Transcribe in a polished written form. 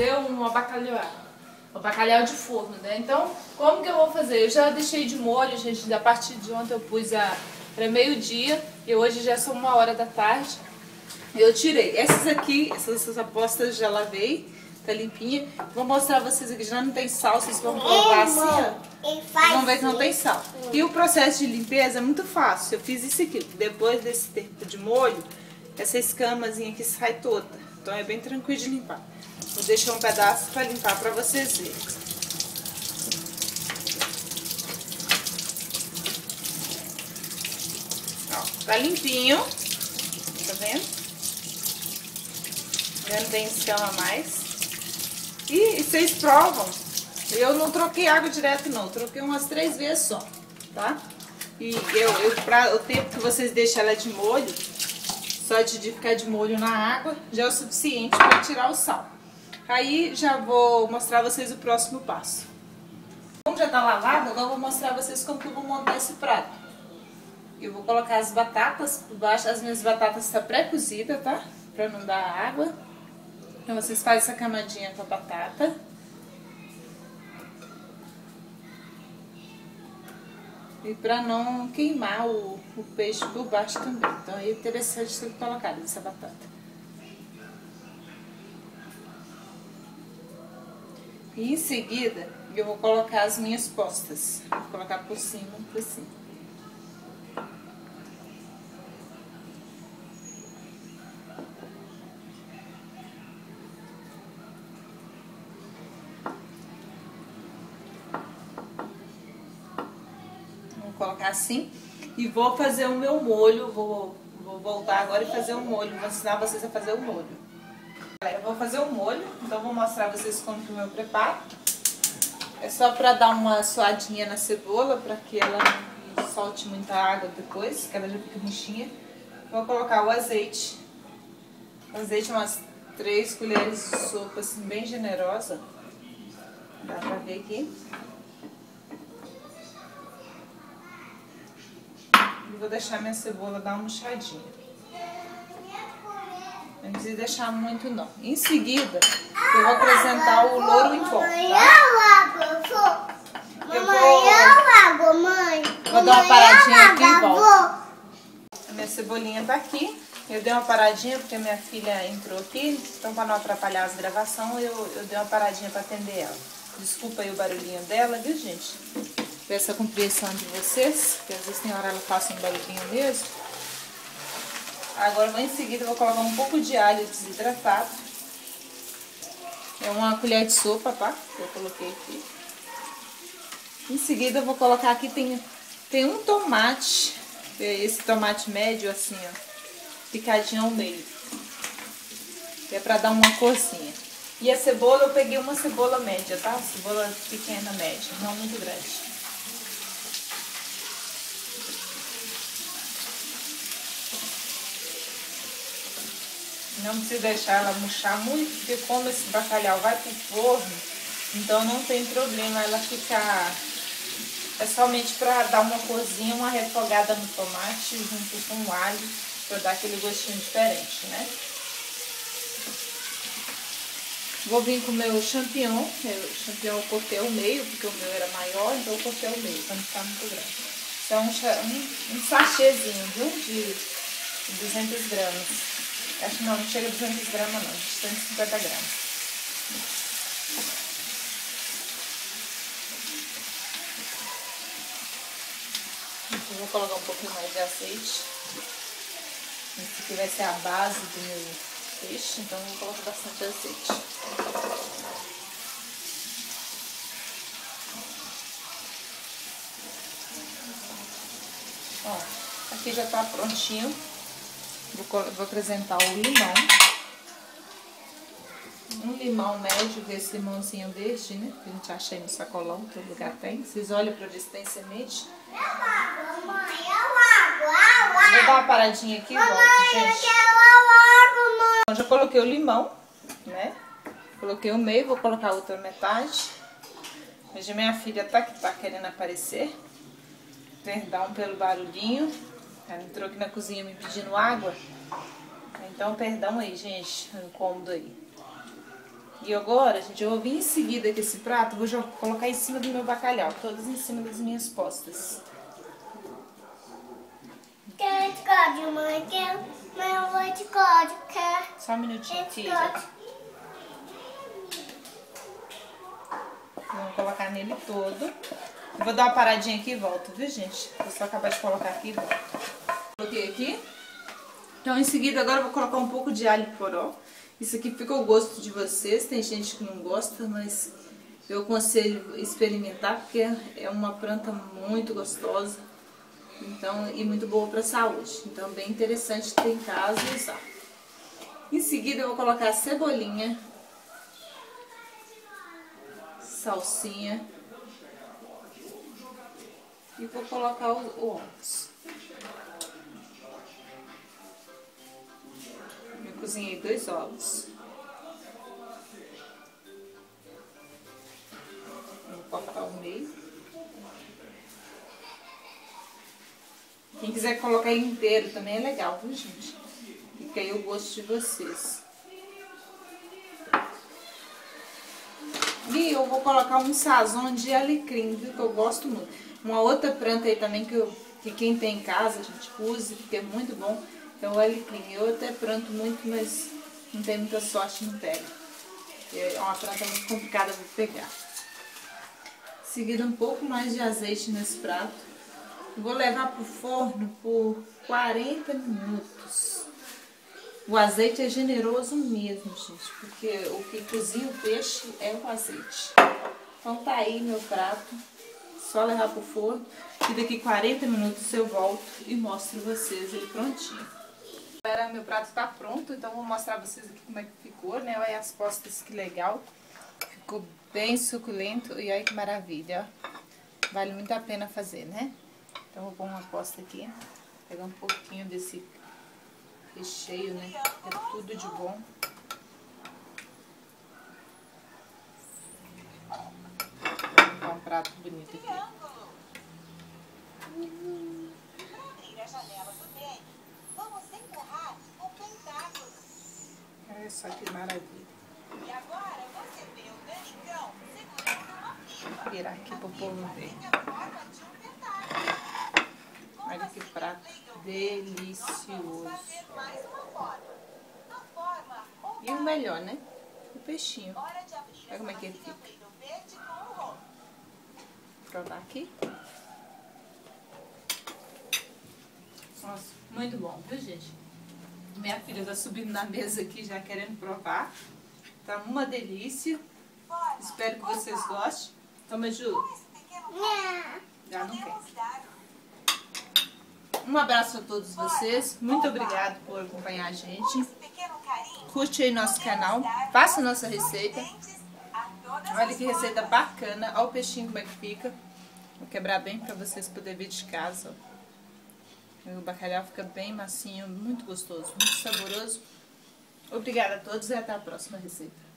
fazer um bacalhau de forno, né? Então, como que eu vou fazer? Eu já deixei de molho, gente, a partir de ontem eu pus para meio-dia e hoje já são 1h da tarde. Eu tirei. Essas aqui, essas apostas já lavei, tá limpinha. Vou mostrar a vocês aqui, já não tem sal, vocês vão provar assim, ó. Vocês vão ver que não tem sal. E o processo de limpeza é muito fácil. Eu fiz isso aqui, depois desse tempo de molho, essa escamazinha aqui sai toda. Então é bem tranquilo de limpar. Vou deixar um pedaço para limpar para vocês verem. Ó, tá limpinho. Tá vendo? Já não tem escama mais. E vocês provam. Eu não troquei água direto não. Troquei umas 3 vezes só. Tá? E o tempo que vocês deixam ela de molho, só de ficar de molho na água, já é o suficiente para tirar o sal. Aí já vou mostrar a vocês o próximo passo. Como já tá lavado, agora eu vou mostrar a vocês como que eu vou montar esse prato. Eu vou colocar as batatas por baixo. As minhas batatas estão pré-cozidas, tá? Pra não dar água. Então vocês fazem essa camadinha com a batata. E pra não queimar o peixe por baixo também. Então é interessante ser colocado essa batata. E em seguida eu vou colocar as minhas postas. Vou colocar por cima, assim. Vou colocar assim. E vou fazer o meu molho. Vou voltar agora e fazer o molho. Vou ensinar vocês a fazer o molho. Eu vou fazer o molho, então vou mostrar a vocês como que eu preparo. É só para dar uma suadinha na cebola, para que ela não solte muita água depois, que ela já fica murchinha. Vou colocar o azeite. O azeite umas 3 colheres de sopa, assim, bem generosa. Dá pra ver aqui. E vou deixar minha cebola dar uma murchadinha. Não precisa deixar muito não. Em seguida, eu vou acrescentar o louro em pó, tá? Vou dar uma paradinha aqui e volto. A minha cebolinha tá aqui. Eu dei uma paradinha porque minha filha entrou aqui. Então, para não atrapalhar as gravações, eu dei uma paradinha para atender ela. Desculpa aí o barulhinho dela, viu, gente? Peço a compreensão de vocês, porque às vezes tem hora ela faça um barulhinho mesmo. Agora, em seguida, eu vou colocar um pouco de alho desidratado. É uma colher de sopa, tá? Que eu coloquei aqui. Em seguida, eu vou colocar aqui, tem um tomate. Esse tomate médio, assim, ó. Picadinho ao meio. Que é pra dar uma corzinha. E a cebola, eu peguei uma cebola média, tá? Cebola pequena, média, não muito grande. Não precisa deixar ela murchar muito, porque como esse bacalhau vai pro forno, então não tem problema ela ficar... É somente para dar uma corzinha, uma refogada no tomate junto com o alho, para dar aquele gostinho diferente, né? Vou vir com o meu champignon. O champignon eu cortei ao meio, porque o meu era maior, então eu cortei ao meio, para não ficar muito grande. Isso é um sachêzinho, viu? De 200 gramas. Acho que não chega a 200 gramas não, de 150 gramas. Eu vou colocar um pouquinho mais de azeite. Esse aqui vai ser a base do meu peixe, então eu vou colocar bastante azeite. Ó, aqui já tá prontinho. Vou acrescentar o limão. Um limão médio, esse limãozinho verde, né? Que a gente acha aí no sacolão, todo lugar tem. Vocês olham pra ver se tem semente. Vou dar uma paradinha aqui e volto, gente. Eu já coloquei o limão, né? Coloquei o meio, vou colocar a outra metade. Hoje minha filha tá querendo aparecer. Perdão pelo barulhinho. Ela entrou aqui na cozinha me pedindo água. Então, perdão aí, gente, o incômodo aí. E agora, gente, eu vou vir em seguida com esse prato, vou já colocar em cima do meu bacalhau, todas em cima das minhas postas. Quer código, mãe? Mãe, eu vou de código, quer? Só um minutinho, filha. Vamos colocar nele todo. Eu vou dar uma paradinha aqui e volto, viu, gente? Vou só acabar de colocar aqui e volto. Coloquei aqui. Então, em seguida, agora eu vou colocar um pouco de alho poró. Isso aqui fica ao gosto de vocês. Tem gente que não gosta, mas eu aconselho experimentar, porque é uma planta muito gostosa. Então, e muito boa para a saúde. Então, bem interessante ter em casa e usar. Em seguida, eu vou colocar a cebolinha, salsinha e vou colocar os ovos. Eu cozinhei 2 ovos. Vou cortar o meio. Quem quiser colocar inteiro também é legal, viu, gente? Fica aí o gosto de vocês. E eu vou colocar um sazon de alecrim, viu? Que eu gosto muito. Uma outra planta aí também que quem tem em casa, gente, use, porque é muito bom, é o alecrim. Eu até planto muito, mas não tem muita sorte, não pega. É uma planta muito complicada de pegar. Em seguida, um pouco mais de azeite nesse prato. Vou levar pro forno por 40 minutos. O azeite é generoso mesmo, gente, porque o que cozinha o peixe é o azeite. Então tá aí meu prato, só levar pro forno e daqui 40 minutos eu volto e mostro vocês ele prontinho. Galera, meu prato tá pronto, então vou mostrar vocês aqui como é que ficou, né? Olha as postas, que legal. Ficou bem suculento e olha que maravilha, ó. Vale muito a pena fazer, né? Então vou pôr uma posta aqui, pegar um pouquinho desse recheio, né? É tudo de bom. Vou colocar um prato bonito aqui. Olha só que maravilha. Vou virar aqui pro povo ver. Olha que prato delicioso. E o melhor, né? O peixinho. Olha como é que ele fica. Vou provar aqui. Nossa, muito bom, viu, gente? Minha filha tá subindo na mesa aqui já querendo provar. Tá uma delícia. Espero que vocês gostem. Toma, Ju. Já não quer. Um abraço a todos vocês. Muito obrigado por acompanhar a gente. Curte aí nosso canal. Faça nossa receita. Olha que receita bacana. Olha o peixinho como é que fica. Vou quebrar bem para vocês poderem ver de casa. O bacalhau fica bem macinho, muito gostoso, muito saboroso. Obrigada a todos e até a próxima receita.